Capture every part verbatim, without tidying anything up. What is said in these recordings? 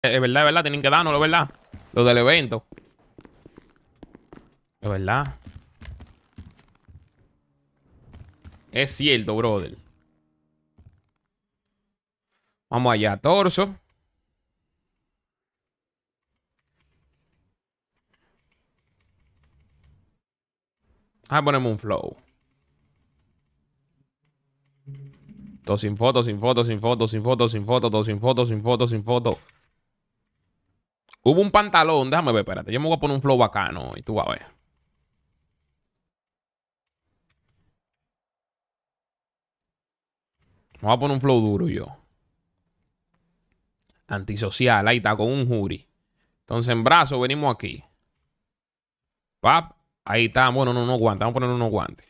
Es verdad, es verdad, tienen que darnos, es verdad. Lo del evento. Es verdad. Es cierto, brother. Vamos allá, torso. Ah, ponemos un flow. Todo sin foto, sin foto, sin foto, sin foto, sin foto, todo sin foto, sin foto, sin foto. Hubo un pantalón, déjame ver, espérate. Yo me voy a poner un flow bacano y tú vas a ver. Me voy a poner un flow duro yo. Antisocial, ahí está, con un jury. Entonces en brazo venimos aquí. Pap, ahí está. Bueno, no, no guantes. Vamos a poner unos guantes.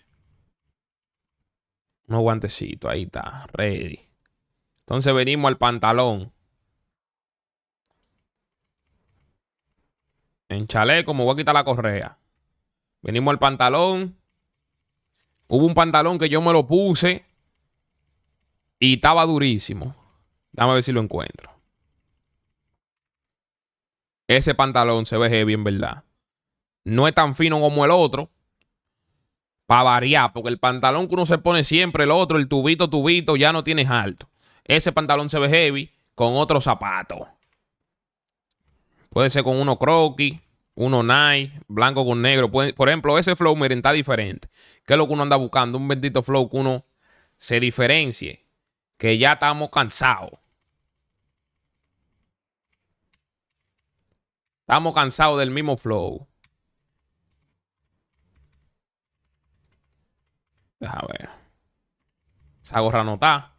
Unos guantecitos, ahí está. Ready. Entonces venimos al pantalón. En chaleco, me voy a quitar la correa. Venimos al pantalón. Hubo un pantalón que yo me lo puse y estaba durísimo. Dame a ver si lo encuentro. Ese pantalón se ve heavy en verdad. No es tan fino como el otro. Para variar, porque el pantalón que uno se pone siempre, el otro, el tubito, tubito, ya no tienes alto. Ese pantalón se ve heavy con otro zapato. Puede ser con uno croquis, uno Nike, blanco con negro. Puede, por ejemplo, ese flow, miren, está diferente. ¿Qué es lo que uno anda buscando? Un bendito flow que uno se diferencie. Que ya estamos cansados. Estamos cansados del mismo flow. Deja ver. Esa gorra no está.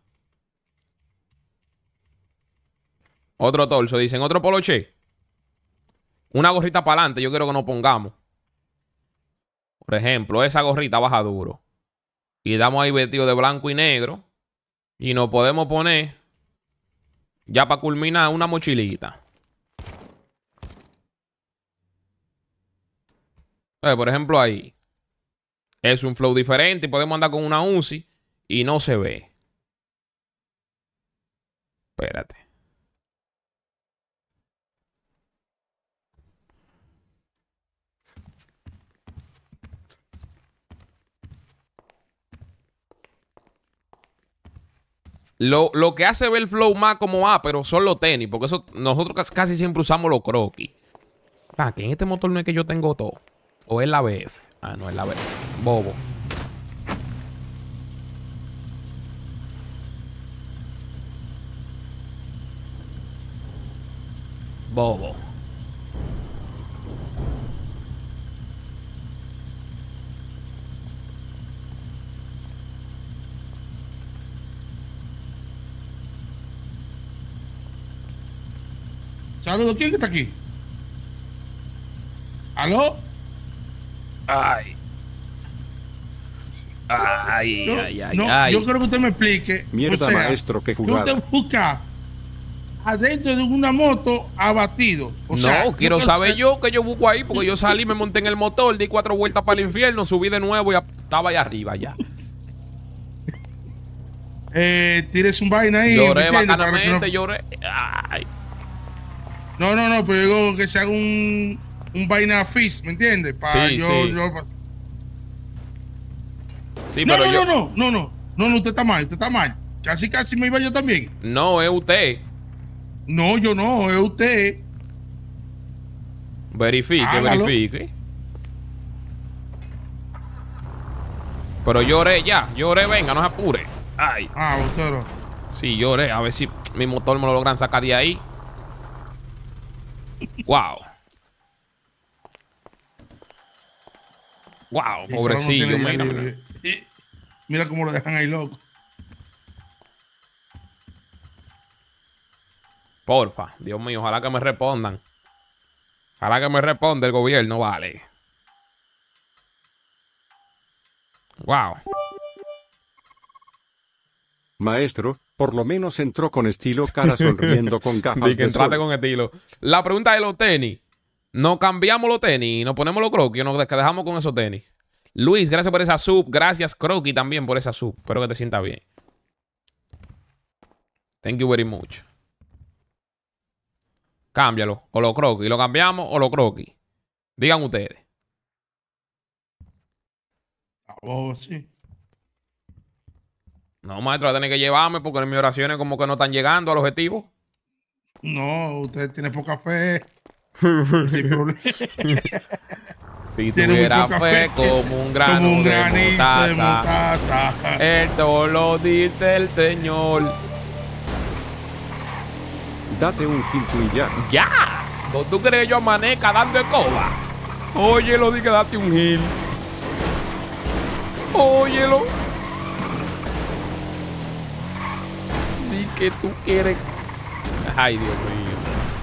Otro torso. Dicen otro poloche. Una gorrita para adelante. Yo quiero que nos pongamos. Por ejemplo, esa gorrita baja duro. Y damos ahí vestido de blanco y negro. Y nos podemos poner, ya para culminar, una mochilita. Entonces, por ejemplo, ahí. Es un flow diferente. Y podemos andar con una Uzi y no se ve. Espérate. Lo, lo que hace ver el flow más como A, pero son los tenis. Porque eso nosotros casi siempre usamos los croquis. Ah, que en este motor no es que yo tengo todo. O es la B F. Ah, no es la B F. Bobo. Bobo. Saludos, ¿quién está aquí? ¿Aló? Ay. Ay, No, ay, ay, no, ay. yo creo que usted me explique. Mierda, o sea, maestro, qué que jugada. usted busca adentro de una moto abatido. O No, sea, quiero yo saber sé- yo que yo busco ahí, porque yo salí, me monté en el motor, di cuatro vueltas para el infierno, subí de nuevo y estaba allá arriba ya. Eh, tires un vaina ahí. Lloré ¿me entiende? Para que bacanamente, no- lloré. Ay. No, no, no, pero digo que se haga un, un vaina fizz, ¿me entiendes? Para Sí, yo, sí. yo- Sí, No, pero no, yo. no, no, no, no, no, no, usted está mal, usted está mal. Casi, casi me iba yo también. No, es usted. No, yo no, es usted. Verifique, Hágalo. verifique. Pero lloré ya, lloré, venga, no se apure. Ay. Ah, usted no. Sí, lloré, a ver si mi motor me lo logran sacar de ahí. Wow. Wow, Y pobrecillo, solo no mira, tiene mira. ya- y- mira cómo lo dejan ahí loco. Porfa, Dios mío, ojalá que me respondan. Ojalá que me responda el gobierno, vale. Wow. Maestro, por lo menos entró con estilo, cara sonriendo con gafas Di que de entrate sol. con estilo. La pregunta de los tenis. ¿Nos cambiamos los tenis y nos ponemos los croquis o nos que dejamos con esos tenis? Luis, gracias por esa sub. Gracias, croquis, también por esa sub. Espero que te sientas bien. Thank you very much. Cámbialo. O los croquis. ¿Lo cambiamos o los croquis? Digan ustedes. Oh, sí. No, maestro, va a tener que llevarme porque en mis oraciones como que no están llegando al objetivo. No, usted tiene poca fe. Ese es el problema. Si Tiene muy tuviera poca fe fe. como un grano Como un de granito de mostaza. mostaza. Esto lo dice el Señor. Date un quinto y ya. ¡Ya! ¿No tú crees que yo amanezca dando escoba? Óyelo, di que date un gil. Óyelo. Di que tú quieres. Ay, Dios mío.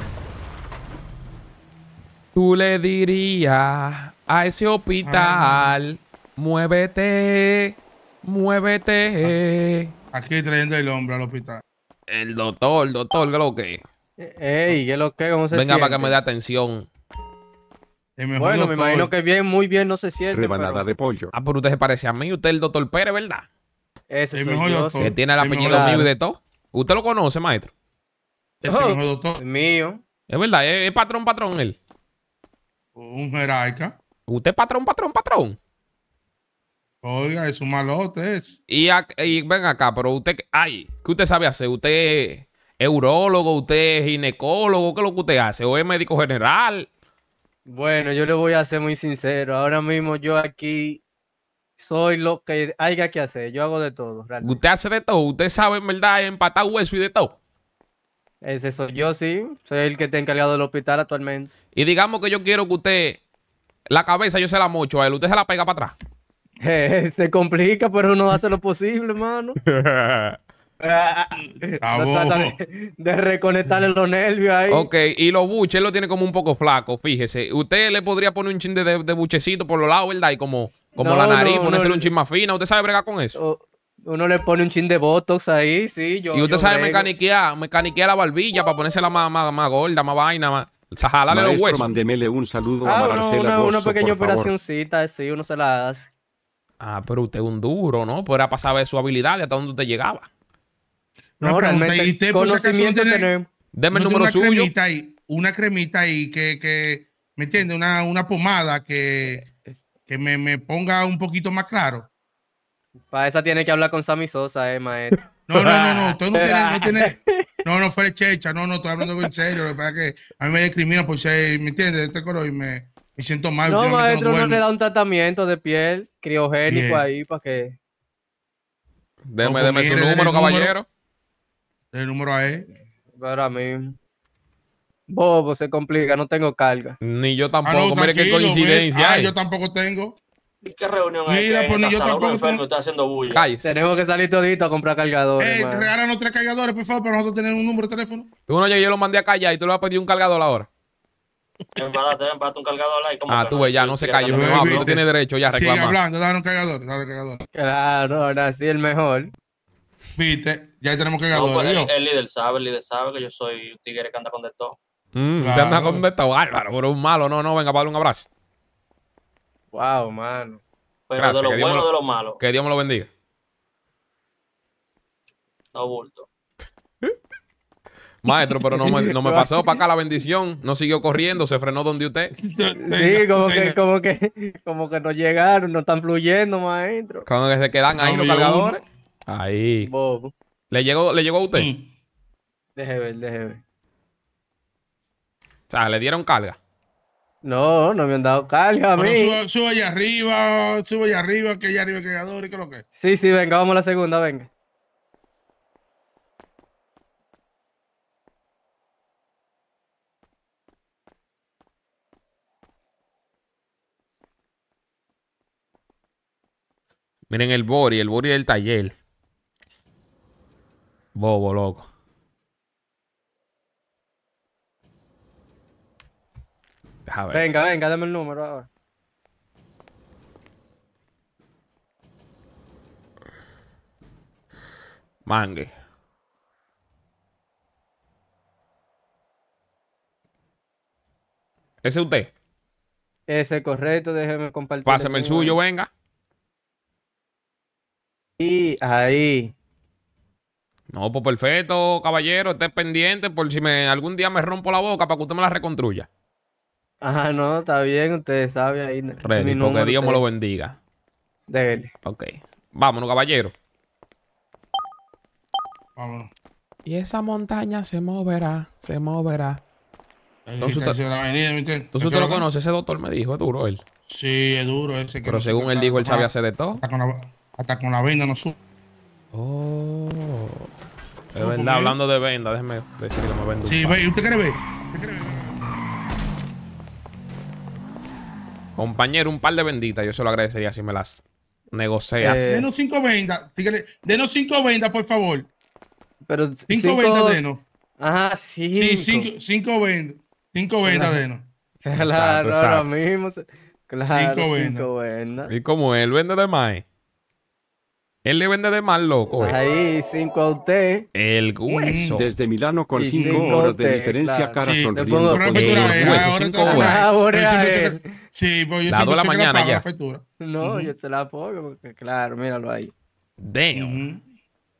Tú le dirías a ese hospital, muévete, muévete. Aquí trayendo el hombre al hospital. El doctor, el doctor, ¿qué es lo que? Ey, ¿qué es lo que? ¿Cómo se Venga siente? para que me dé atención. El mejor Bueno, me doctor. imagino que bien, muy bien no se siente. Rebanada pero de pollo. Ah, pero usted se parece a mí. Usted es el doctor Pérez, ¿verdad? Ese El soy mejor yo, doctor. sí. Que tiene el El apellido mejor- mío y de todo. ¿Usted lo conoce, maestro? Ese Oh. mejor doctor. El mío. Es verdad, es, es patrón, patrón él. Un jerarca. Usted es patrón, patrón, patrón. Oiga, es un malote. Es. Y, ac- y ven acá, pero usted, ay, ¿qué usted sabe hacer? ¿Usted es eurólogo? ¿Usted es ginecólogo? ¿Qué es lo que usted hace? ¿O es médico general? Bueno, yo le voy a ser muy sincero. Ahora mismo yo aquí soy lo que haya que hacer. Yo hago de todo, realmente. Usted hace de todo. Usted sabe, en verdad, empatar hueso y de todo. Ese soy yo, sí. Soy el que está encargado del hospital actualmente. Y digamos que yo quiero que usted, la cabeza yo se la mocho a él. Usted se la pega para atrás. Se complica, pero uno hace lo posible, hermano. Está No trata bobo. de, de reconectarle los nervios ahí. Ok, y los buches él lo tiene como un poco flaco, fíjese. Usted le podría poner un chin de, de, de buchecito por los lados, ¿verdad? Y como, como No, la nariz, no, ponérselo no. un chin más fina. ¿Usted sabe bregar con eso? O- Uno le pone un chin de botox ahí, sí. Yo, Y usted yo sabe brego. mecaniquear, mecaniquear la barbilla para ponérsela más, más, más gorda, más vaina, más. O sea, jalarle los Maestro, huesos. mándemele un saludo a Ah, uno- Marcela una, una Gozo, pequeña por favor. operacioncita, sí, uno se la hace. Ah, pero usted es un duro, ¿no? Podrá pasar a ver su habilidad y hasta dónde usted llegaba. Una No, pregunta, realmente ¿y usted por si acaso no conocimiento tiene- tenemos. Deme el No tiene número una suyo. cremita ahí, una cremita ahí que, que ¿me entiende? Una, una pomada que, que me, me ponga un poquito más claro. Para esa tiene que hablar con Sammy Sosa, eh, maestro. No, no, no, no, usted no tiene, no tiene, no, no fue checha, no, no, estoy hablando en serio, lo que pasa es que a mí me discrimina por ser, ¿me entiende? Este coro y me, me siento mal. No, últimamente maestro, uno duermo. le da un tratamiento de piel criogénico Bien. ahí para que... Deme, No, pues deme su mire, dele número, el número. caballero. El número a él. Ahora mismo. Bobo, se complica, no tengo carga. Ni yo Ah, tampoco. no, Mire qué tranquilo, coincidencia. ve. Ah, hay. yo tampoco tengo. ¿Y qué reunión hay? Mira, que pues, en ni yo esta sala? tampoco Uno enfermo tengo- está haciendo bulla. Cállese. Tenemos que salir todito a comprar cargadores, Eh, mano. regálanos tres cargadores, por favor, para nosotros tener un número de teléfono. Tú no llegué, yo lo mandé a callar y tú le vas a pedir un cargador ahora. Empárate, empárate un cargador ahí. ¿cómo Ah, que tú no? ves, ya Sí, no se sí, calla. que No Viste. hablo, no tiene derecho ya a Sigue reclamar. hablando, dale un cargador, dale un cargador. Claro, ahora sí, el mejor. Viste, ya tenemos No, cargadores. pues el, ¿vio? el líder sabe, el líder sabe que yo soy un tigre que anda con de todo. Mm, Claro. Usted anda con esto bárbaro, pero un malo. No, no, venga, para darle un abrazo. Wow, mano. Pero Gracias, de lo que Dios me bueno lo- de lo malo, Que Dios me lo bendiga. no bulto. Maestro, pero no me, no me pasó para acá la bendición. No siguió corriendo, se frenó donde usted. Sí, como que, como que, como que no llegaron, no están fluyendo, maestro. Cuando se quedan ahí No, los vio cargadores. Ahí. Bobo. ¿Le llegó, ¿Le llegó a usted? Mm. Deje ver, deje ver. O sea, le dieron carga. No, no me han dado carga a Pero mí. sube, sube allá arriba, sube allá arriba, que allá arriba hay cargadores, ¿qué es lo que es? Sí, sí, venga, vamos a la segunda, venga. Miren el Bori, el Bori del taller. Bobo, loco. Deja ver. Venga, venga, dame el número ahora. Mangue. ¿Ese es usted? Ese es correcto, déjeme compartir. Páseme el suyo, venga. Y ahí. No, pues perfecto, caballero. Esté pendiente por si me algún día me rompo la boca para que usted me la reconstruya. Ajá, no, está bien, usted sabe ahí. mi Ready, porque número, Dios me usted- lo bendiga. Dele. Ok. Vámonos, caballero. Vámonos. Y esa montaña se moverá, se moverá. Entonces Entonces, usted- la avenida, ¿viste? Entonces usted lo conoce, ese doctor me dijo, es duro él. Sí, es duro ese. Que Pero no según sube él hasta- dijo, él sabía hasta- hacer de todo. Hasta con la, hasta con la venda no sube. Oh. Es No, verdad, porque- hablando de venda, déjeme decir que me vendo. Sí, ve, ¿usted quiere ver? ¿Usted quiere ver? Compañero, un par de benditas, yo se lo agradecería si me las negocias. Eh, Denos cinco vendas. Dígale, denos cinco vendas, por favor. Pero Cinco, cinco... vendas, denos. Ajá, cinco. Sí, cinco, cinco vendas. Cinco vendas, denos. Claro, Exacto, ahora exacto. mismo. se- Claro, Cinco cinco, vendas. vendas. ¿Y cómo él vende de más? Él le vende de más, loco. eh. Ahí, cinco a usted. El hueso. Desde Milano con Y cinco cinco horas de te- diferencia, claro. cara Sí, sonriendo. pongo- Pero la con factura los es, huesos, ahora cinco está- horas. Ah, por yo siempre ahí. sé que- Sí, pues yo Las dos de la siempre sé que le mañana pago ya. la factura. No, Ujú. yo se la pongo, porque claro, míralo ahí. Damn. Ujú.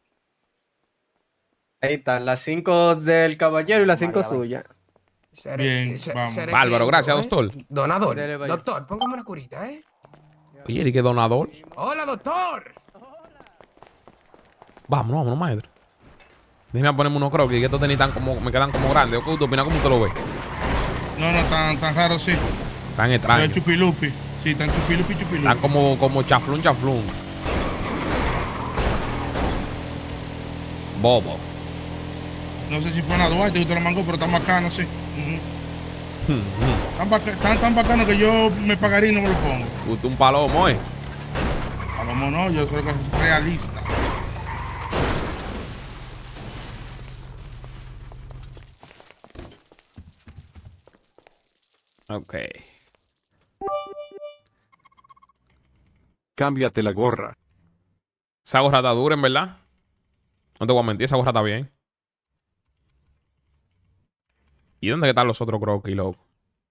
Ahí están, las cinco del caballero y las cinco Vaya, vaya. suyas. Seré- Bien, se- vamos. seré Bárbaro, querido, gracias, ¿eh? doctor. Donador, Dele, vaya. doctor, póngame una curita, ¿eh? Oye, ¿y qué donador? Hola, doctor. Vámonos, vámonos, maestro. Déjame ponerme unos croquis, que estos tenis tan como, me quedan como grandes. ¿O tú opinas cómo te lo ves? No, no, tan, tan raro, sí. Tan Tan extraños. chupilupi. Sí, tan chupilupi, chupilupi. Están como, como chaflún, chaflún. Bobo. No sé si fue una Duarte y usted lo mangó, pero tan bacano, sí. Ujú. Tan, baca- tan, tan bacano que yo me pagaría y no me lo pongo. Usted un palomo, ¿eh? A lo mejor no, yo creo que es realista. Ok. Cámbiate la gorra. Esa gorra está dura, en verdad. No te voy a mentir, esa gorra está bien. ¿Y dónde que están los otros croquis, loco?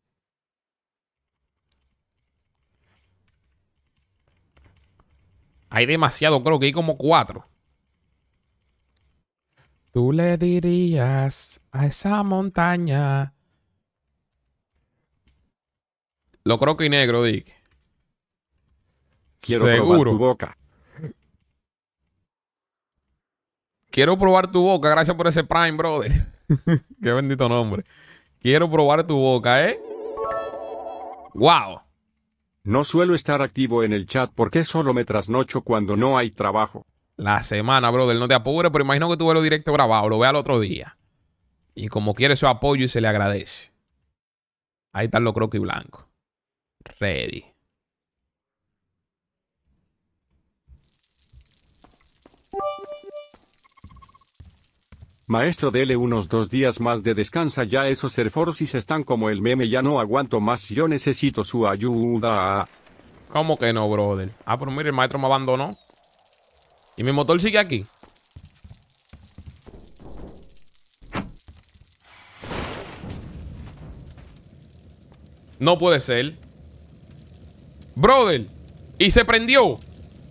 Hay demasiado croquis, hay como cuatro. Tú le dirías a esa montaña. Los croquis negros, Dick. Quiero probar Seguro. tu boca. Quiero probar tu boca. Gracias por ese Prime, brother. Qué bendito nombre. Quiero probar tu boca, ¿eh? Wow. No suelo estar activo en el chat porque solo me trasnocho cuando no hay trabajo. La semana, brother. No te apures, pero imagino que tú ves lo directo grabado. Lo ve al otro día. Y como quiere su apoyo y se le agradece. Ahí están los croquis blancos. Ready. Maestro, dele unos dos días más de descansa ya, esos Airforces están como el meme, ya no aguanto más, yo necesito su ayuda. ¿Cómo que no, brother? Ah, pero mire, el maestro me abandonó. ¿Y mi motor sigue aquí? No puede ser. Brother. Y se prendió.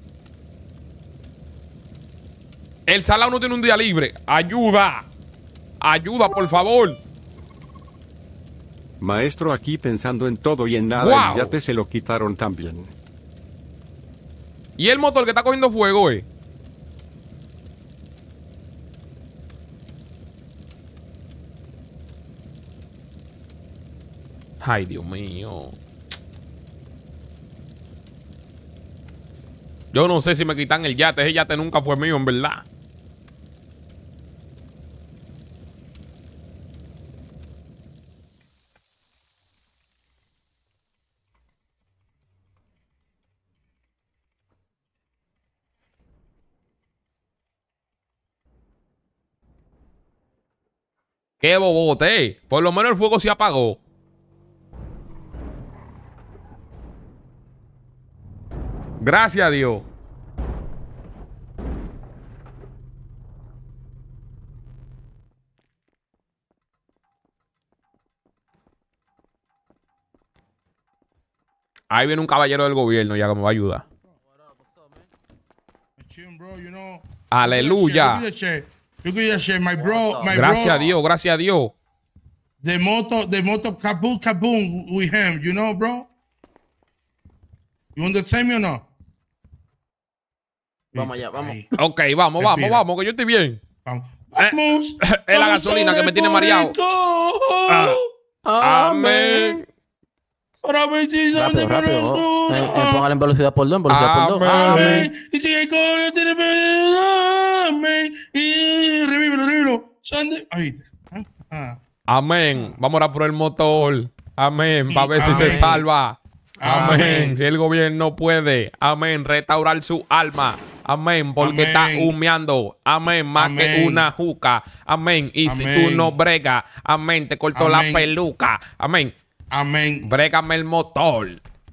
El salado no tiene un día libre. Ayuda. Ayuda, por favor. Maestro, aquí pensando en todo y en nada, ¡Guau! el yate se lo quitaron también. Y el motor que está cogiendo fuego, eh. Ay, Dios mío. Yo no sé si me quitan el yate. Ese yate nunca fue mío, en verdad. ¡Qué bobote! Por lo menos el fuego se apagó. Gracias a Dios. Ahí viene un caballero del gobierno ya que me va a ayudar. Chill, bro, you know. Aleluya. Look at that shit. Look at that shit, my bro. My Gracias bro, a Dios, gracias a Dios. The moto, the moto kaboom, kaboom with him. You know, bro? You understand me or no? Vamos allá, vamos. Ahí, Ok, vamos, vamos, Respira. vamos, que yo estoy bien. vamos. Eh, Vamos. Es la Vamos gasolina que me tiene sobre mareado. Puerto Rico. Ah, amén. Para ver si son Rápido, de rápido. Puerto Eh, Rico. eh, póngale en velocidad por dos, en velocidad por dos. Amén. Amén. Y sigue con el teléfono. Amén. Y revívelo, revívelo. Son de- Ahí está. Ah. Amén. Vamos a orar por el motor. Amén. Para ver si se Amén. salva. Amén. Amén. Si el gobierno puede. Amén. Restaurar su alma. Amén. Porque Amén. está humeando. Amén. Más que Amén. una juca. Amén. Y si Amén. tú no bregas. Amén. Te cortó la Amén. peluca. Amén. Amén. Brégame el motor.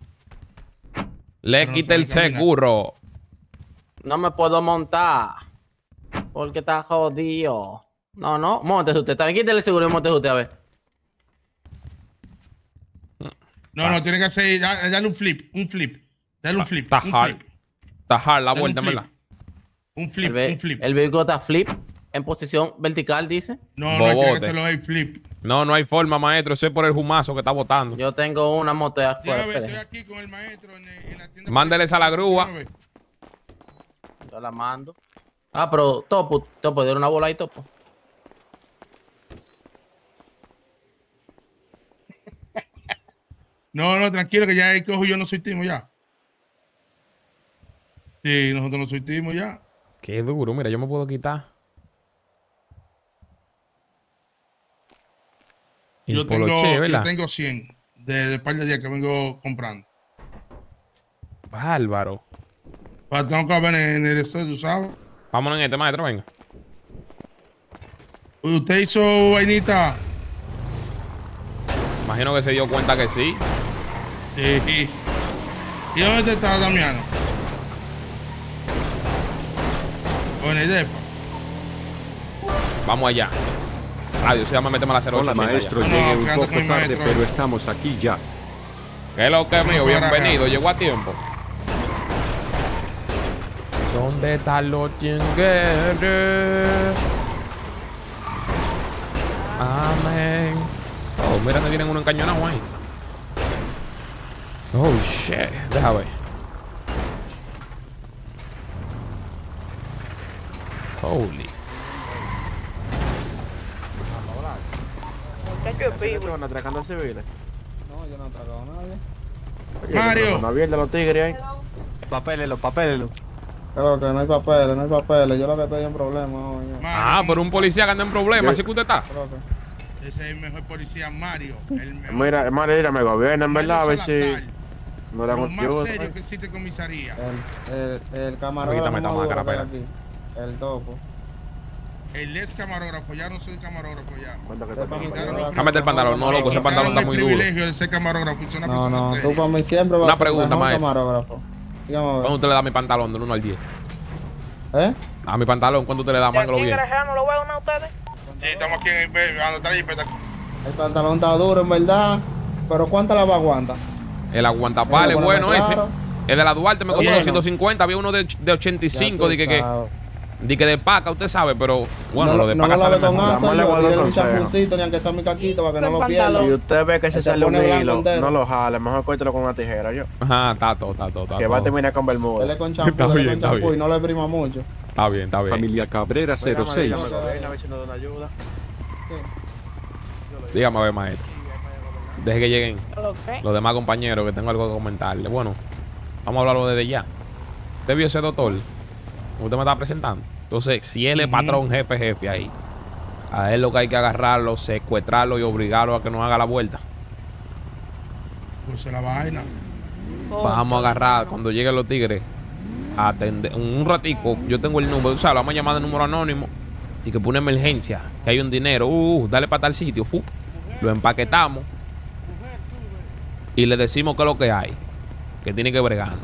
Le Pero no quita el sabe caminar. seguro. No me puedo montar. Porque está jodido. No, no. Móntese usted. También quítale el seguro y móntese usted a ver. No, no, tiene que hacer, da- dale un flip, un flip. Dale un flip. Está un hard. flip. Está hard la Dale un vuelta, flip. ¿verdad? Un El, flip, ve- un flip. el vehículo está flip en posición vertical, dice. No, no, tiene que Bobote. hacerlo ahí, flip. No, no hay forma, maestro. Eso es por el humazo que está botando. Yo tengo una moto de afuera. Déjame ver, estoy espere. aquí con el maestro en, en la tienda. Mándeles a la grúa. Déjame ver. Yo la mando. Ah, pero Topo, Topo, dieron una bola ahí, Topo. No, no, tranquilo, que ya el cojo y yo nos sortimos ya. Sí, nosotros nos sortimos ya. Qué duro. Mira, yo me puedo quitar. El Yo tengo, poloche, yo ¿verdad? tengo cien de, de par de días que vengo comprando. Bárbaro. Pero tengo que ver en el estudio, tú sabes. Vámonos en este, maestro, venga. Usted hizo vainita. Imagino que se dio cuenta que sí. Sí. ¿Y dónde está Damiano? Con el depa. Vamos allá. Adiós, se llama Méteme a la cero ocho. Hola maestro, No, llegué un quédate poco con el tarde, maestro. pero estamos aquí ya. ¿Qué es lo que es mío? No, para Bienvenido, acá. llegó a tiempo. ¿Dónde están los chingueros? Amén. Oh, mira, me tienen uno encañonado ahí. Oh, shit. Deja ver. Holy. ¿No atracando civiles? Mario. No abierta los tigres ahí. Papeles, los papeles. Claro que no hay papeles, no hay papeles. Yo lo que estoy en problemas hoy. yo. Ah, pero un policía que anda en problemas, así que usted está. Creo que- Ese es el mejor policía, Mario. El mejor. Mira, hermano, mira, me gobierna, en Mario verdad, a ver si Salazar, no le hago lo más ayuda. serio que existe en comisaría. El, el, el camarógrafo Quítame esta más duro máscara, que hay espera. aquí. El topo. El ex camarógrafo, ya no soy camarógrafo ya. ¿Cuánto que Sepa te mi pagan? Quitaron los- Cámete el pantalón, no, loco, ese pantalón está Quitaron muy el duro. privilegio de ser camarógrafo. Es una No, persona no, tú seria. para mí siempre vas Una a ser pregunta, mejor maestro. camarógrafo. Dígame a ver. ¿Cuándo usted le da mi pantalón del uno al diez? ¿Eh? A mi pantalón, ¿cuándo usted le da? Mángalo bien. no lo veo a ustedes? Sí, estamos aquí en el donde está la jipeta. El pantalón está duro, en verdad. Pero ¿cuánta la va a aguantar? El aguantapal es Bueno, bueno bueno, ese. claro. El de la Duarte me costó Bueno. doscientos cincuenta. Había uno de, de ochenta y cinco. Ya tú Dije que, sabes. di que de paca, usted sabe, pero bueno, no, lo de no paca lo sale lave con mejor. Dame asa, le yo, guardo tírale un consejo. champuncito, ni aunque sea mi caquito, para que no lo pierda. Si usted ve que se Se sale un pone blanco hilo, entero. no lo jale, mejor córtelo con una tijera, yo. Ajá, está todo, está todo, está Que va a todo. terminar con bermuda. Dele con Está champú, dele bien, con está champú bien. y no le prima mucho. Está bien, está bien. Familia Cabrera cero seis. Dígame, gobierna, a ver si nos da una ayuda. Dígame a ver, maestro. Deje que lleguen los demás compañeros que tengo algo que comentarle. Bueno, vamos a hablarlo desde ya. ¿Usted vio ese doctor? Usted me está presentando. Entonces, si él es Ujú. patrón, jefe, jefe ahí, a él lo que hay que agarrarlo, secuestrarlo y obligarlo a que nos haga la vuelta. Pues la vaina. Vamos a agarrar cuando lleguen los tigres a atender un ratico. Yo tengo el número, o sea, lo vamos a llamar de número anónimo y que pone emergencia, que hay un dinero, uh, dale para tal sitio, fu. Lo empaquetamos y le decimos qué es lo que hay, que tiene que bregar.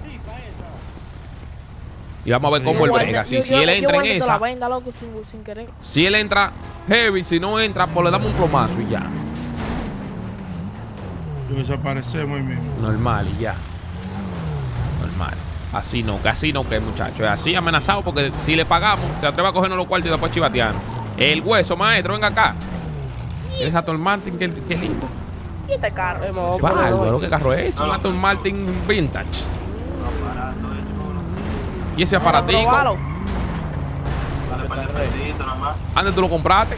Y vamos a ver Sí. cómo él Yo brega. Si, si él entra en esa, si él entra heavy, si no entra, pues le damos un plomazo y ya. Yo desaparecemos ahí mismo. Normal y ya. Normal. Así no, que así no que muchachos. Es así amenazado porque si le pagamos, se atreve a cogernos los cuartos y después chivatearnos. El hueso, maestro, venga acá. Es Aston Martin, qué, qué lindo. ¿Y este carro? Bárbaro, ¿qué carro es? Un Aston Martin Vintage. Y ese aparatico. Probalo. ¿Dónde tú lo compraste?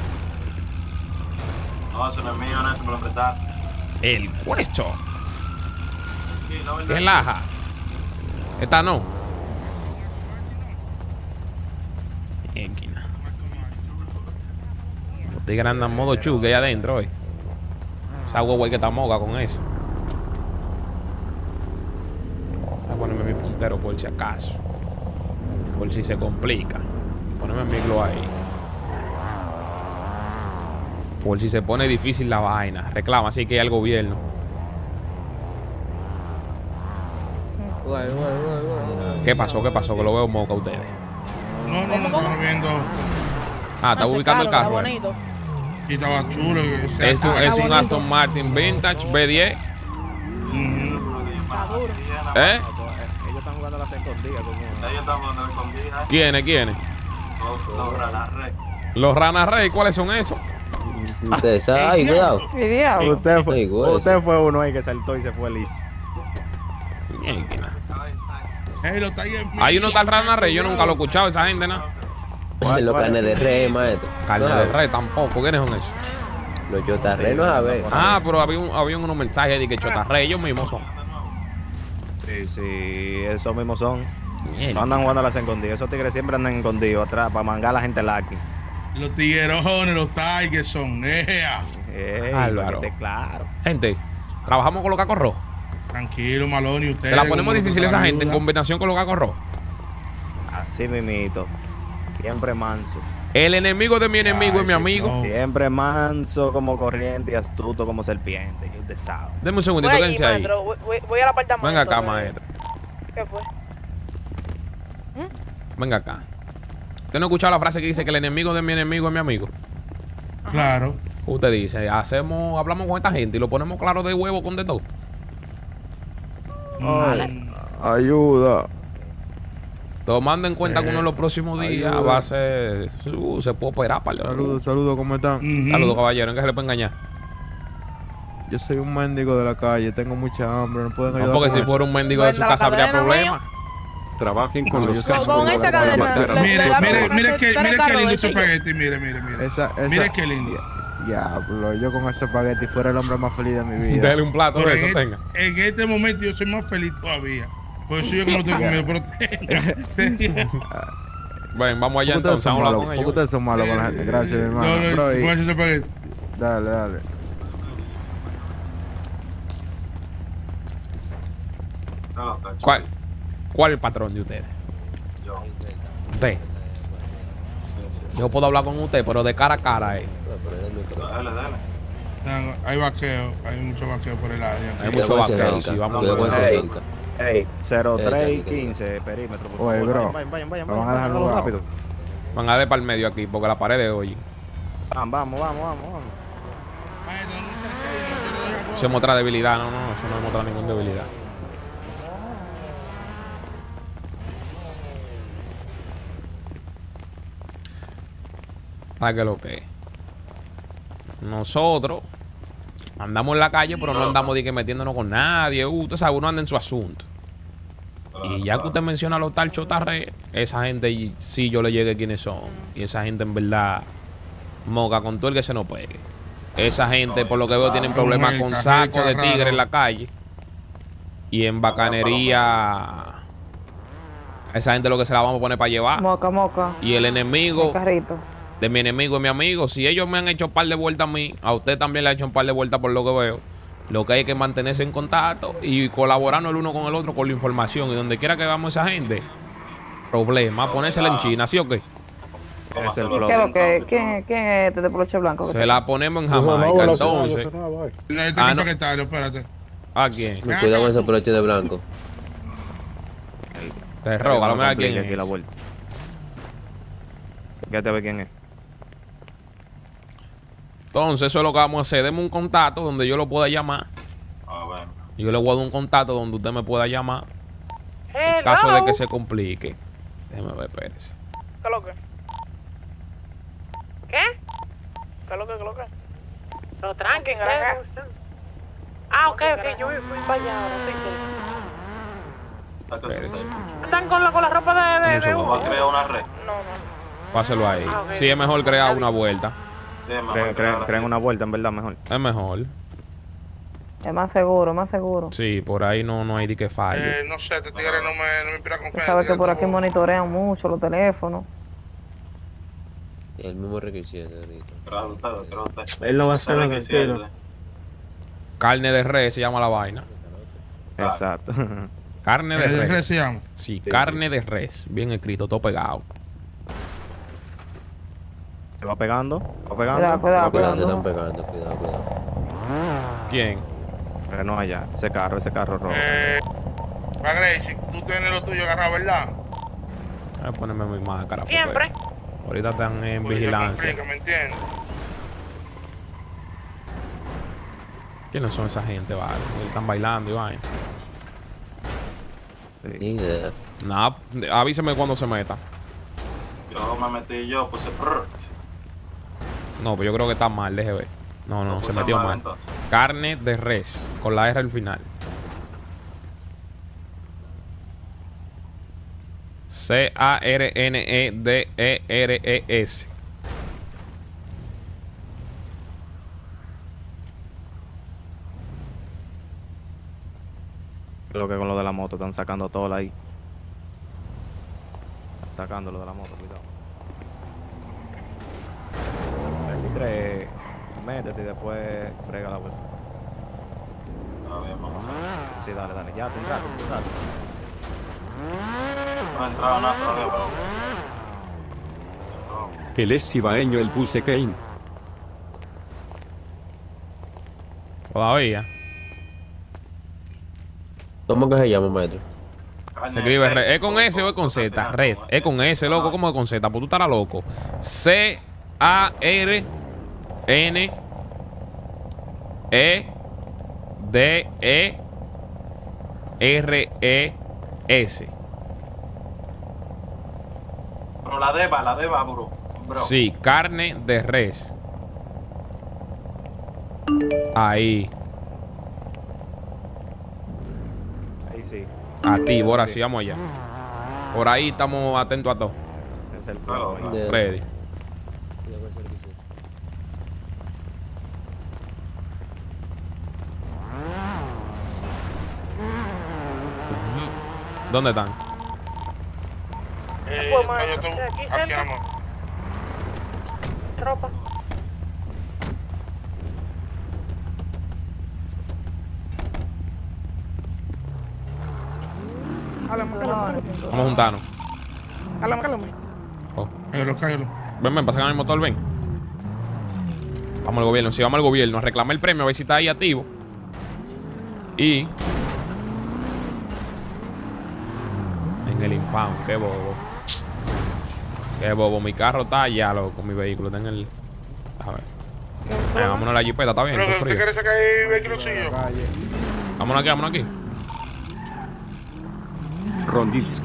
No, eso no es mío, no, eso me lo prestaste. El hueso. ¿Qué laja? Esta no. Esquina. Los tigres andan modo chuque ahí adentro hoy. Esa huevo hay que estar moga con eso. Voy a ponerme mi puntero por si acaso. Por si se complica. Ponerme mi glow ahí. Por si se pone difícil la vaina. Reclama así que hay al gobierno. ¿Qué pasó? ¿Qué pasó? Que lo veo moca a ustedes. No, no, no, estamos viendo. Ah, está ubicando el carro. eh. Y estaba chulo. ese Esto carro. es un Aston Martin Vintage B diez. Ujú. ¿Eh? Ellos están jugando a las escondidas. Como... Ellos están jugando a la escondida. ¿Quiénes? ¿Quiénes? Los, los Ranas Rey. Los Rana Rey, ¿cuáles son esos? Usted sabe, ay, cuidado. Mi diablo. Usted fue, Ay, güey. usted fue uno ahí que saltó y se fue listo. Hey, los Tigers Hay uno tal Rana Rey, yo nunca lo he escuchado, esa gente, ¿no? Los carnes de rey, maestro. Carne No, de Rey tampoco, ¿quiénes son esos? Los chotarrenos, a ver. Ah, pero había, un, había unos mensajes de que Chotarrey, ellos mismos son. Sí, sí, esos mismos son. Mierda. No andan jugando a las escondidas. Esos tigres siempre andan escondidos atrás para mangar a la gente laqui. Los tiguerones, los Tigers son. ea. Ey, Álvaro. para que esté claro. Gente, trabajamos con los cacos rojos. Tranquilo, Maloney, ustedes. Se la ponemos como difícil a nosotros esa la gente en ayuda. combinación con los cacos rojos. Así mimito. Siempre manso. El enemigo de mi enemigo Ay, es mi sí, amigo. no. Siempre manso como corriente y astuto como serpiente. Que usted sabe. Denme un Voy segundito, allí, quédense ahí. maestro. Voy, voy- voy al apartamento. Venga acá, de- maestro. ¿Qué fue? Venga acá. ¿Usted no ha escuchado la frase que dice que el enemigo de mi enemigo es mi amigo? Claro. Usted dice, hacemos, hablamos con esta gente y lo ponemos claro de huevo con de todo. Mm, Ayuda. Tomando en cuenta que uno de los próximos días Ayuda. va a ser. Uh, se puede operar, para Saludos, saludos, ¿cómo están? ujú. Saludos, caballero, en que se le puede engañar. Yo soy un mendigo de la calle, tengo mucha hambre, no pueden No, ayudar. porque con si eso? fuera un mendigo de su Bueno, la casa habría cadena problemas. Trabajen con No, los yo sé. cascos Con esa para cadena, matar a la le- Mire, le damos mire, una mire set- que, tres mire qué carros lindo de ese sello. espagueti, mire, mire, mire. Esa, esa, Mire qué lindo. Diablo, yo con ese espagueti fuera el hombre más feliz de mi vida. Dale un plato Pero de en, eso, e- tenga. en este momento yo soy más feliz todavía. Por eso yo que no estoy comiendo, pero tenga. Ven, vamos allá ¿Por qué ustedes entonces, son vamos a hablar malos? con ¿Por qué ellos. ustedes son malos con la gente? Gracias, mi hermano. No, no, Bro, y- ¿cómo es ese espagueti? Dale, dale. No lo tacho. ¿Cuál, ¿Cuál es el patrón de ustedes? Yo. Usted. Sí, sí, sí. Yo puedo hablar con usted, pero de cara a cara, eh. Dale, dale. No, hay vaqueo, hay mucho vaqueo por el área. Hay mucho Cuidado, vaquero, cerca. sí, vamos Cuidado, a ver. cerca. Ey, cero Eh, tres y tranquilo. quince perímetro. por Oye, favor. bro, Vayan, vayan, vayan, me van a vayan, dejar háganlo jugado. rápido. Van a ver para el medio aquí, porque la pared de hoy. Vamos, vamos, vamos, vamos, vamos. Maestro, no está serio, no se lo deja Eso es mostrar debilidad, no, no, eso no es mostrar ninguna debilidad. ¿Para qué lo que es? Nosotros andamos en la calle, pero no andamos de que metiéndonos con nadie. Uh, usted sabe, uno anda en su asunto. Y ya que usted menciona a los tal chotarre, esa gente y- sí yo le llegue quiénes son. Y esa gente en verdad moca con todo el que se nos pegue. Esa gente, por lo que veo, tienen problemas con sacos de tigre en la calle. Y en bacanería, a esa gente lo que se la vamos a poner para llevar. Moca, moca. Y el enemigo Carrito. de mi enemigo es mi amigo. Si ellos me han hecho un par de vueltas a mí, a usted también le ha hecho un par de vueltas por lo que veo. Lo que hay que mantenerse en contacto y colaborando el uno con el otro con la información. Y donde quiera que vamos esa gente, problema, ponérsela en China, ¿sí o qué? Es el ¿Qué es flow. lo que? ¿Quién, quién es este de poloche blanco? Se la ponemos en Jamaica, entonces. No, este Ah, es no. paquetario, espérate. ¿A quién? Cuidado con esos peloches de blanco. Te roga, lo mira Complique quién aquí la es. vuelta. Fíjate a ver quién es. Entonces, eso es lo que vamos a hacer. Deme un contacto donde yo lo pueda llamar. A ver. Yo le voy a dar un contacto donde usted me pueda llamar. En caso de que se complique. Déjeme ver, Pérez. ¿Qué es lo que? ¿Qué? ¿Qué es lo que, qué es lo que? Pero tranqui, En Garaga. usted. Ah, ok, ok, yo fui para allá ahora, sí, sí. Saca ese seis. ¿Están con la, con la ropa de, de, Un de ¿O uno? va a crear una red? No, no. Páselo ahí. Ah, ok. Sí, es mejor crear una vuelta. Sí, es mejor Creen, crear creen, así. creen una vuelta, en verdad, mejor. Es mejor. Es más seguro, más seguro. Sí, por ahí no, no hay de que falle. Eh, no sé, este tigre no me, no me inspira Tú confianza. sabes que por Tigre, aquí como- monitorean mucho los teléfonos. El mismo requisito ahorita. Creo usted, creo usted. Él no va a Ese hacerlo requisito. tranquilo. Carne de res se llama la vaina. Exacto. Carne de ¿El de res. res se llama? Sí, Sí, carne de res. Bien escrito, todo pegado. Se va pegando, va pegando. Cuidado, cuidado, Cuidado, se cuidado. están pegando, cuidado, cuidado. ¿Quién? Pero no allá, ese carro, ese carro rojo. Eh, va Gracie, tú tienes lo tuyo agarrado, ¿verdad? Voy a ponerme mi máscara. porque Siempre. Ahorita están en Pues yo vigilancia. complica, ¿me entiendes? ¿Quiénes son esa gente, vale? Están bailando y vaina. Ni idea. Nada, avíseme cuando se meta. Yo me metí yo, puse prr. No, pues yo creo que está mal, deje ver. No, no, Lo se puse metió mal, mal. entonces. Carne de res, con la R al final. C A R N E D E R E S. Creo que con lo de la moto están sacando todo ahí. Están sacando lo de la moto, cuidado. veintitrés, métete y después frega la vuelta. A ver, vamos a hacer eso. Sí, dale, dale. Ya, te entraste, te entraste. No ha entrado nada todavía, pero. El es cibaeño el Puse Kane. Todavía. ¿Cómo que se llama, maestro? Se escribe red. ¿Es con S o es con Z? Red. Es con S, loco. ¿Cómo es con Z? Pues tú estarás loco. C A R N E D E R E S. Pero la deba, la deba, bro. bro. Sí, carne de res. Ahí. Ahí sí. Activo, ahora sí, vamos allá. Por ahí estamos atentos a todo. Es el fuego ahí. De- Ready. ¿Dónde están? Eh, Pues, ma, yo estoy aquí aquí, cerca. amor. Ropa. Cálame, cálame, Vamos a juntarnos. cálame, cálame. Oh. Cállalo, cállalo. Ven, ven, pasan el motor, ven. Vamos al gobierno, sí, vamos al gobierno. A reclamar el premio, a ver si está ahí activo. Y... en el impound, qué bobo. Qué bobo, mi carro está allá, loco, mi vehículo está en el... A ver. Venga, vámonos a la jipeta, está bien, Pero está que frío. usted quiere sacar el vehículo suyo. Vámonos aquí, vámonos aquí. Rondis.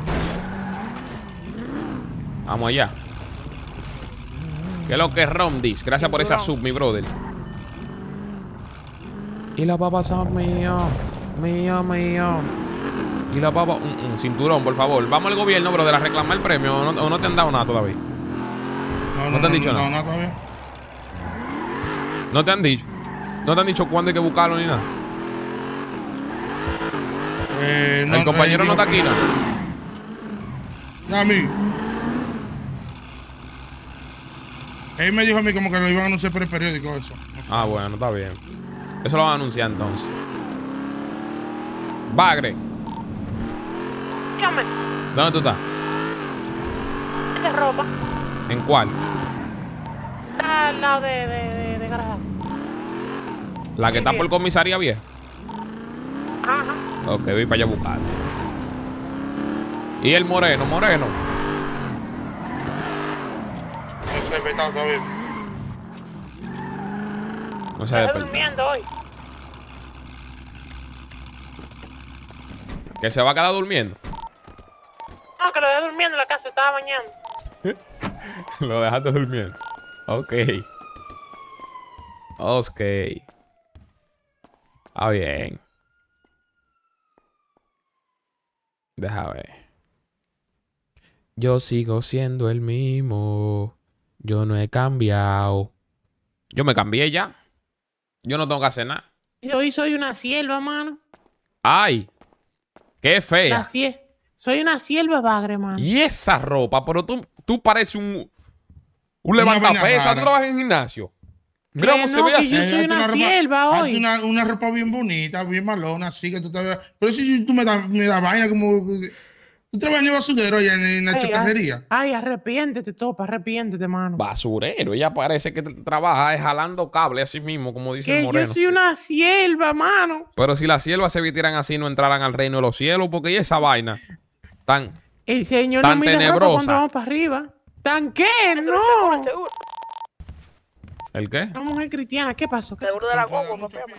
Vamos allá. ¿Qué es lo que es Romdis? Gracias por esa sub, mi brother. Y la papa son mío, mío, mío. Y la papa... Un, un cinturón, por favor. Vamos al gobierno, brother, a reclamar el premio. ¿O no, o no te han dado nada todavía? No, ¿No te han dicho no, nada? No, no, todavía. ¿No te han dicho? ¿No te han dicho cuándo hay que buscarlo ni nada? Eh, El compañero no está aquí, ¿no? A mí. Él me dijo a mí como que lo iban a anunciar por el periódico eso. Ah, bueno, está bien. Eso lo van a anunciar entonces. Bagre, Llame. ¿dónde tú estás? De ropa. ¿En cuál? Está al lado de, de, de, de garaje. ¿La que está por comisaría vieja? Ajá. Ok, voy para allá a buscar. ¿Y el moreno, moreno? No sé, vetado todavía. No se ha Está despertado. durmiendo hoy. ¿Que se va a quedar durmiendo? No, que lo dejé durmiendo en la casa, estaba bañando. Lo dejaste durmiendo. Ok. Ok. Ah, bien. Deja ver. Yo sigo siendo el mismo. Yo no he cambiado. Yo me cambié ya. Yo no tengo que hacer nada. Yo hoy soy una sierva, mano. ¡Ay! ¡Qué fea! La sie- soy una sierva bagre, mano. Y esa ropa, pero tú, tú pareces un, un Una levantapesa. vaina ¿Tú trabajas en gimnasio? Mira Que cómo se no, ve que así. yo soy Hazte una ropa- sierva hazte hoy. Una, una ropa bien bonita, bien malona, así que tú te veas. Pero si tú me das me das vaina como. Tú trabajas en el basurero allá en, en la Ay, chatarrería. Ay, arrepiéntete, topa, arrepiéntete, mano. Basurero. Ella parece que tra- trabaja es jalando cable así mismo, como dice Que el yo moreno. soy una sierva, mano. Pero si las siervas se vistieran así, no entraran al reino de los cielos, porque ¿y esa vaina tan, El señor tan no mide ropa tenebrosa? cuando vamos para arriba. ¿Tan qué? No. ¿El qué? Una mujer cristiana, ¿qué pasó? ¿Qué Seguro pasó? de la guagua, papi.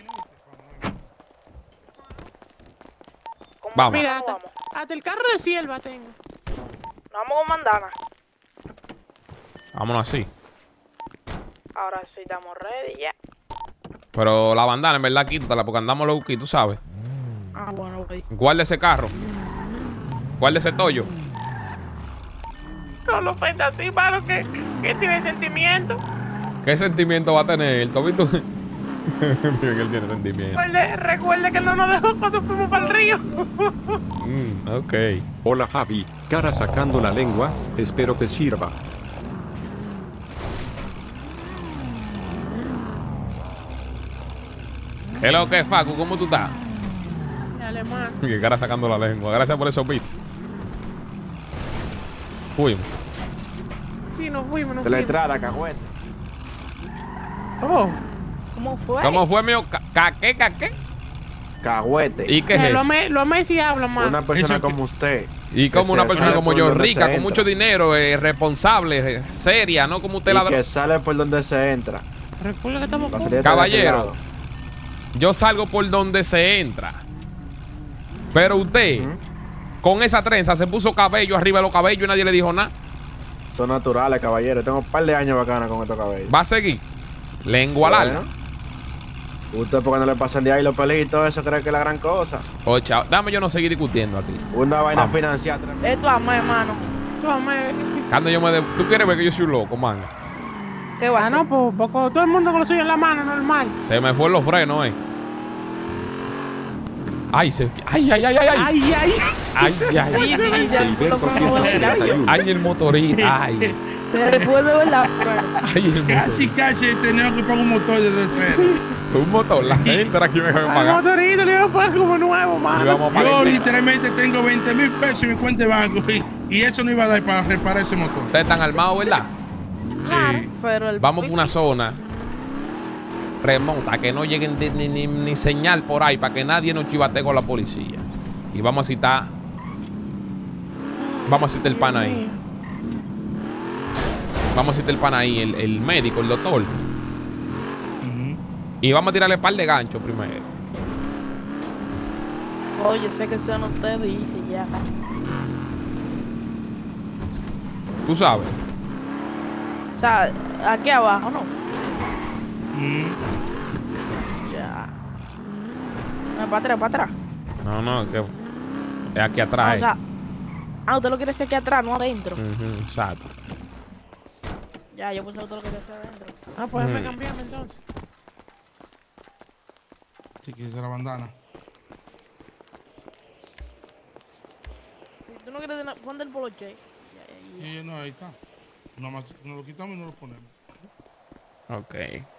¿Cómo Vamos. Mira, vamos? hasta, hasta el carro de sierva tengo. Nos vamos con bandana. Vámonos así. Ahora sí estamos ready ya. Pero la bandana, en verdad, quítala, porque andamos low key, tú sabes. Ah, bueno, ok. Guarda ese carro. Guarda ese tollo. No lo cuenta así, mano, que, que tiene sentimiento. ¿Qué sentimiento va a tener? ¿Tú has visto? Que él tiene sentimiento. Recuerde, recuerde que no nos dejó cuando fuimos para el río. Mm, ok. Hola Javi, cara sacando la lengua, espero te sirva. ¿Qué es lo que es, Facu? ¿Cómo tú estás? Alemán. Que cara sacando la lengua. Gracias por esos beats. Fuimos. Sí, nos fuimos, nos De la fuimos. entrada, cagüete. Oh. ¿Cómo fue? ¿Cómo fue, mío? Ca- ¿Caqué, caqué? Cagüete. ¿Y qué es Eh, lo eso? me, lo me si habla, mano. Una persona Eso que- como usted. Y como que una se persona sale como por yo, donde rica, se con entra. mucho dinero, eh, responsable, eh, seria, no como usted Y la que droga. sale por donde se entra. Recuerda que estamos La juntos. salida está de aquel Caballero, lado. yo salgo por donde se entra. Pero usted, con esa trenza, se puso cabello arriba de los cabellos y nadie le dijo nada. Son naturales, caballero. Tengo un par de años bacana con estos cabellos. ¿Va a seguir? Lengua larga. Bueno. Usted porque no le pasan de ahí los pelitos, eso cree que es la gran cosa. Oye, chao, dame yo no seguir discutiendo aquí. Una vaina Vamos. financiada. Esto amé, hermano. Tome. Cuando yo me de... ¿Tú quieres ver que yo soy un loco, manga? ¿Qué va a Ah, hacer? no, pues, poco, todo el mundo con lo suyo en la mano, normal. Se me fue los frenos, eh. Ay, se... Ay, ay, ay, ay, ay. Ay, ay. Ay, ay, ay. Sí, sí, ya el culo Gilberto como un ciento treinta y uno. Ay, el motorista. Ay. Se fue de verdad. Ay, el Casi, motorista. casi tenemos que pagar un motor desde cero. Un motor, la gente era aquí me va a Al pagar. motorito le iba a pagar como nuevo, Y mano. vamos a pagar. Yo literalmente tengo veinte mil pesos en mi cuenta de banco y, y eso no iba a dar para reparar ese motor. Ustedes están armados, ¿verdad? Sí. Pero el Vamos por una zona remota, que no lleguen ni, ni, ni- ni señal por ahí, para que nadie nos chivate con la policía. Y vamos a citar. Vamos a citar el pan ahí. Vamos a citar el pan ahí, el, el médico, el doctor. Ujú. Y vamos a tirarle un par de ganchos primero. Oye, sé que son ustedes y dice ya. Tú sabes. O sea, aquí abajo, ¿no? Ujú. Ya. No, para atrás, para atrás. No, no, que es aquí Ah, atrás. o eh. sea, ah, usted lo quiere hacer aquí atrás, no adentro. Ujú, exacto. Ya, yo pensé que usted lo quería hacer adentro. Ah, pues déjame Mm. cambiarme entonces. Si quieres la bandana. Si tú no quieres, de na- ponte el poloche. Ya, ya, ya. Y no, ahí está. Nada más nos lo quitamos y nos lo ponemos. Ok.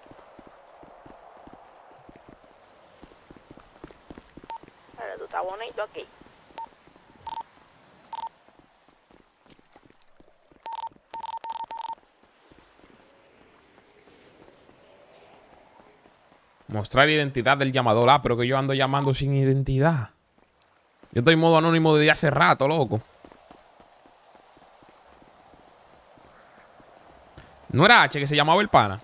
Pero tú estás bonito aquí. Mostrar identidad del llamador. Ah, pero que yo ando llamando sin identidad. Yo estoy en modo anónimo desde hace rato, loco. ¿No era H que se llamaba el pana?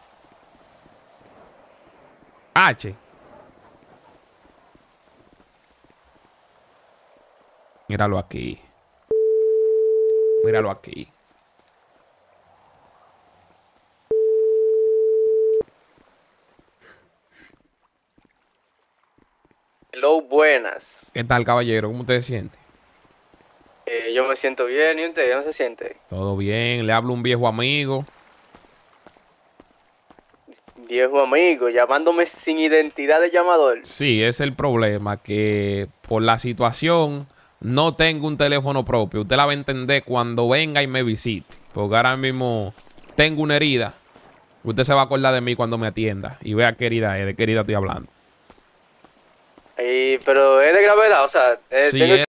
H. Míralo aquí. Míralo aquí. Hello, buenas. ¿Qué tal, caballero? ¿Cómo usted se siente? Eh, yo me siento bien, ¿y usted? ¿Cómo se siente? Todo bien, le hablo un viejo amigo. Viejo amigo, llamándome sin identidad de llamador. Sí, es el problema, que por la situación no tengo un teléfono propio. Usted la va a entender cuando venga y me visite. Porque ahora mismo tengo una herida. Usted se va a acordar de mí cuando me atienda y vea qué herida es, de qué herida estoy hablando. Y, pero es de gravedad, o sea, eh, Sí, tengo es